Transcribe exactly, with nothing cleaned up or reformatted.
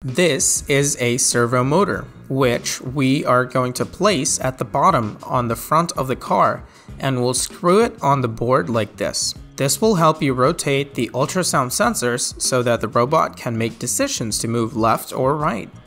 This is a servo motor, which we are going to place at the bottom on the front of the car, and we'll screw it on the board like this. This will help you rotate the ultrasound sensors so that the robot can make decisions to move left or right.